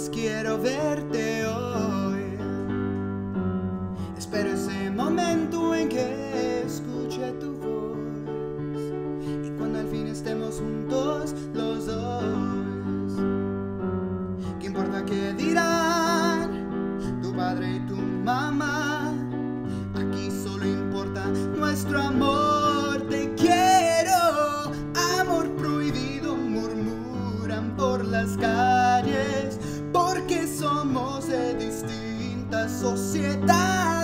más quiero verte hoy. Espero ese momento en que escuche tu voz y cuando al fin estemos juntos los dos. ¿Qué importa qué dirán tu padre y tu mamá? Aquí solo importa nuestro amor. Te quiero, amor prohibido, murmuran por las calles, porque somos de distintas sociedades.